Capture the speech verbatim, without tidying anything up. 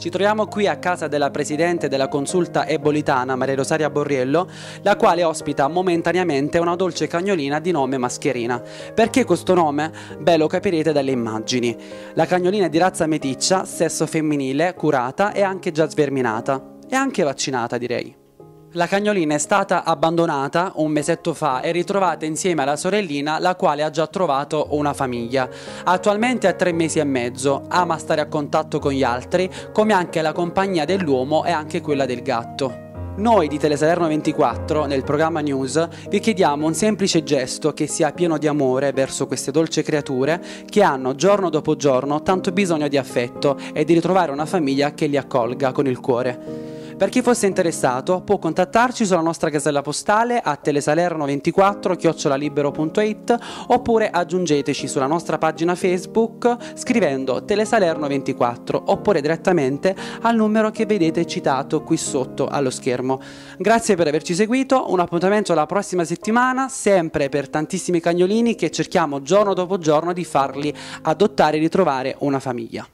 Ci troviamo qui a casa della presidente della consulta ebolitana Maria Rosaria Borriello, la quale ospita momentaneamente una dolce cagnolina di nome Mascherina. Perché questo nome? Beh, lo capirete dalle immagini. La cagnolina è di razza meticcia, sesso femminile, curata e anche già sverminata. E anche vaccinata, direi. La cagnolina è stata abbandonata un mesetto fa e ritrovata insieme alla sorellina, la quale ha già trovato una famiglia. Attualmente ha tre mesi e mezzo, ama stare a contatto con gli altri, come anche la compagnia dell'uomo e anche quella del gatto. Noi di Telesalerno ventiquattro, nel programma News, vi chiediamo un semplice gesto che sia pieno di amore verso queste dolci creature che hanno giorno dopo giorno tanto bisogno di affetto e di ritrovare una famiglia che li accolga con il cuore. Per chi fosse interessato può contattarci sulla nostra casella postale a telesalerno ventiquattro chiocciola libero punto it oppure aggiungeteci sulla nostra pagina Facebook scrivendo Telesalerno ventiquattro oppure direttamente al numero che vedete citato qui sotto allo schermo. Grazie per averci seguito, un appuntamento alla prossima settimana, sempre per tantissimi cagnolini che cerchiamo giorno dopo giorno di farli adottare e ritrovare una famiglia.